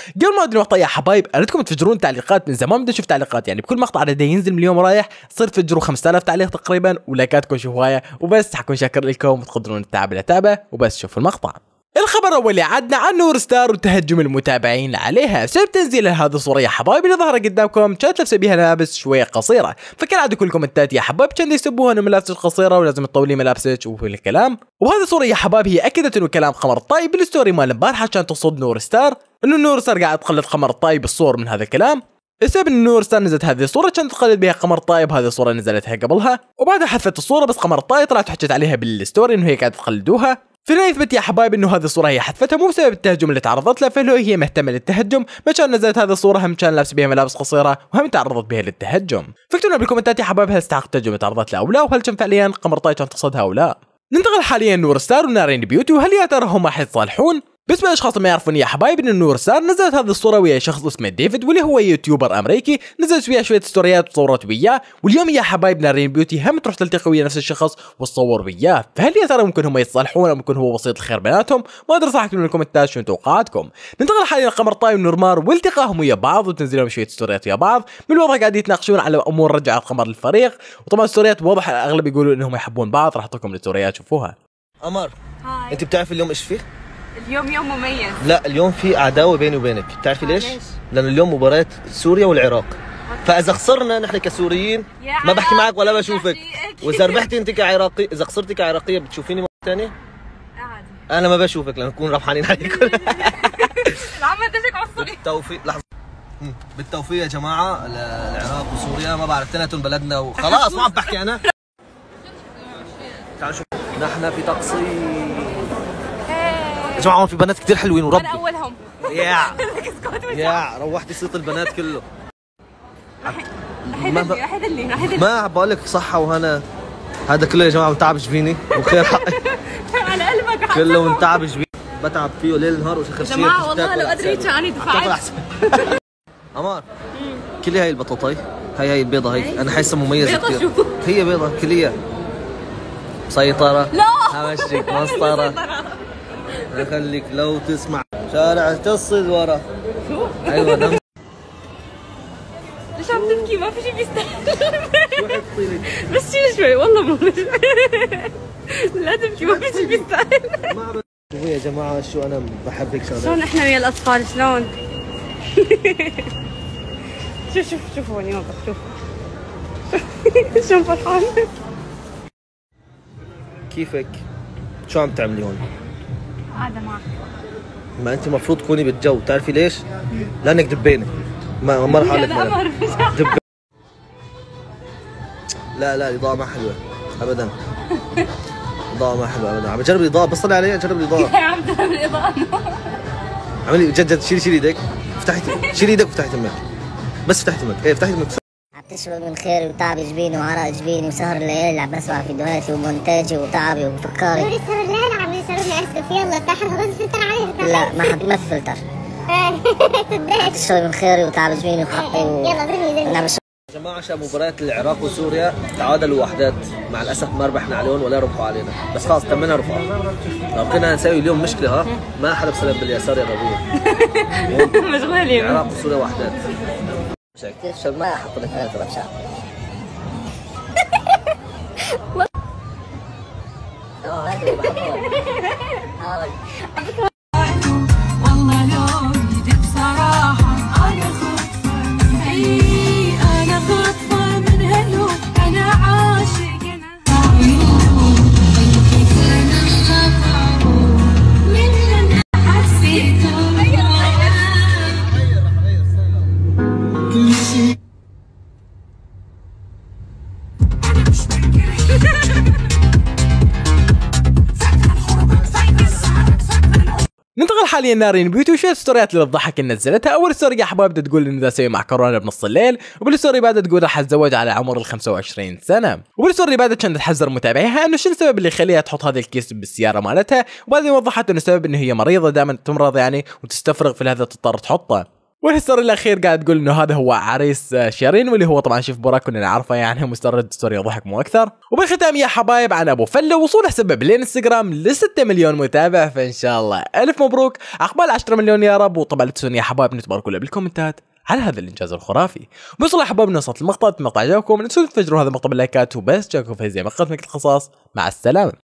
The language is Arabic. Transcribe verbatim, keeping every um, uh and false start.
قبل ما ادري المقطع يا حبايب، اريدكم تفجرون تعليقات. من زمان بدي اشوف تعليقات، يعني بكل مقطع عدد ينزل من اليوم رايح صرت تفجروا خمسة آلاف تعليق تقريبا، ولايكاتكم شو هوايه. وبس حكون شاكر لكم وتقدرون التعب لتابه. وبس شوفوا المقطع. الخبر الاول اللي عدنا عن نور ستار وتهجم المتابعين عليها بسبب تنزيل هذه الصوره يا حبايب اللي ظهرت قدامكم. كانت لابسه بها ملابس شويه قصيره، فكالعاده كل الكومنتات يا حبايب كانوا يسبوها انه ملابسك قصيره ولازم تطولي ملابسك وهالكلام. وهذه الصوره يا حبايب هي اكدت انه كلام قمر الطايب بالستوري مال امبارحه كانت تقصد نور ستار، انه نور ستار قاعد تقلد قمر الطايب بالصور من هذا الكلام. السبب ان نور ستار نزلت هذه الصوره كانت تقلد بها قمر الطايب. هذه الصوره نزلتها قبلها وبعدها حذفت الصوره، بس قمر الطايب طلعت وحكت عليها بالستوري انه هي قاعده تقلدوها. فهنا يثبت يا حبايب انه هذه الصوره هي حذفتها مو بسبب التهجم اللي تعرضت له، فلو هي مهتمه للتهجم ما كان نزلت هذه الصوره، هم كان لابس بها ملابس قصيره وهم تعرضت بها للتهجم. فاكتبوا لنا بالكومنتات يا حبايب هل استحق التهجم اللي تعرضت له او لا، وهل كان فعليا قمر الطايب كان تقصدها او لا. ننتقل حاليا نور ستار ونارين بيوتي، وهل يا ترى هم راح يتصالحون؟ بس بالاشخاص ما يعرفون يا حبايب ان نور ستار نزلت هذه الصوره ويا شخص اسمه ديفيد، واللي هو يوتيوبر امريكي، نزلت وياه شويه ستوريات وصورت وياه. واليوم يا حبايب نارين بيوتي هم تروح تلتقي ويا نفس الشخص وتصور وياه. فهل يا ترى ممكن هم يتصالحون او ممكن هو وسيط الخير بيناتهم؟ ما ادري صراحه. من الكومنتات شنو توقعاتكم. ننتقل حاليا لقمر طايب ونورمار والتقاهم ويا بعض وتنزيلهم شويه ستوريات ويا بعض. بالوضع قاعد يتناقشون على امور رجعت قمر للفريق، وطبعا ستوريات واضح الاغلب يقولون انهم يحبون بعض. راح اعطيكم الستوريات شوفوها. قمر هاي. انت بتعرفي اليوم ايش فيه؟ اليوم يوم مميز. لا اليوم في عداوه بيني وبينك، بتعرفي ليش؟ ليش؟ لانه اليوم مباراه سوريا والعراق، فاذا خسرنا نحن كسوريين ما بحكي معك ولا بشوفك، واذا ربحتي انت كعراقي، اذا خسرتي كعراقيه بتشوفيني مره ثانيه؟ عادي. انا ما بشوفك لان نكون ربحانين عليكم. العم انت شك عنصري. بالتوفيق. لحظه. بالتوفيق يا جماعه العراق وسوريا، ما بعرف اثنيناتهم بلدنا وخلاص ما عم بحكي انا. تعالوا شوف نحن في تقصير يا جماعه، هون في بنات كثير حلوين وربي. انا اولهم. يا يا روحتي صيت البنات كله. رح يدلي رح يدلي رح يدلي. ما عم بقول لك صحه وهنا، هذا كله يا جماعه متعب جبيني وخير حقي. على قلبك كله متعب جبيني، بتعب فيه ليل نهار وشي خرشيه. يا جماعه والله لو ادري كاني دفعت. عمار كلي هاي البطاطاي، هاي هاي البيضه هي، انا حاسه مميزه كثير. هي بيضه كليها مسيطره. لا همشيك مسطره. خليك لو تسمع شارع تصل ورا. شو؟ ايوه دم. ليش عم تبكي؟ ما في شيء بيستاهل. بس شيل شوي والله مو لا تبكي، ما في شيء بيستاهل. شوفوا يا جماعه شو انا بحب هيك شغلات. شلون احنا ويا الاطفال شلون؟ شوف شوف شوف هون يوقف شوف. شلون فرحان. كيفك؟ شو عم تعملي هون؟ قاعدة معك. ما انت المفروض تكوني بالجو، تعرفي ليش؟ لانك دبانه. ما ما رح اقول لك دب. لا لا الاضاءة ما حلوة ابدا. الاضاءة ما حلوة ابدا. عم بجرب الاضاءة، بس طلع علي جرب الاضاءة. عم تجرب الاضاءة. عملي جد جد. شيلي شيلي ايدك، افتحي شيلي ايدك وافتحي تمك. بس افتحي تمك، ايه افتحي تمك. عم تشرب من خير وتعب جبيني وعرق جبيني وسهر الليل عم بسمع فيديوهاتي ومونتاجي وتعبي وفكاري. دوري سهر الليل عم يشرب لي اسف. يلا افتحها بس فلتر عليها. لا ما حد ما في فلتر. عم تشرب من خيري وتعب جبيني وحقي و... يلا ضربني ضربني. يا جماعة عشان مباراة العراق وسوريا تعادلوا وحدات، مع الأسف ما ربحنا عليهم ولا ربحوا علينا، بس خلاص تمنا رفعوا. لو كنا نسوي اليوم مشكلة ها ما حدا بسلم باليسار يا غبية. مشغولين. العراق وسوريا وحدات. كثير شرب ما احط لك فلتر بشعر. والله لو جيت بصراحة أنا خطفة. أي أنا خطفة من هاللون، أنا عاشق أنا كيف أنا خطفة من اللي حسيته كل شيء. ننتقل حاليا نارين بيوتي وشوية ستوريات اللي تضحك اللي نزلتها. اول ستوري يا حبايب بدها تقول انه ذا اسوي مع كورونا بنص الليل، وبالستوري بعدها تقول راح اتزوج على عمر ال خمسة وعشرين سنه، وبالستوري اللي بعدها كانت تحذر متابعيها انه شو السبب اللي يخليها تحط هذا الكيس بالسياره مالتها، وبعدين وضحت انه السبب انه هي مريضه دائما تمرض يعني وتستفرغ في هذا تضطر تحطه. والستوري الاخير قاعد تقول انه هذا هو عريس شيرين، واللي هو طبعا شيف بورا كلنا نعرفه يعني مسترد ستوري ضحك مو اكثر. وبالختام يا حبايب عن ابو فله وصوله سبب الانستغرام ل ستة مليون متابع، فان شاء الله الف مبروك، عقبال عشرة مليون يا رب. وطبعا لا تنسون يا حبايب نتباركوا له بالكومنتات على هذا الانجاز الخرافي. بوصلوا يا حبايب وصلت المقطع، المقطع عجبكم لا تنسون تفجروا هذا المقطع باللايكات، وبس جاكم في زي مقطع القصص، مع السلامه.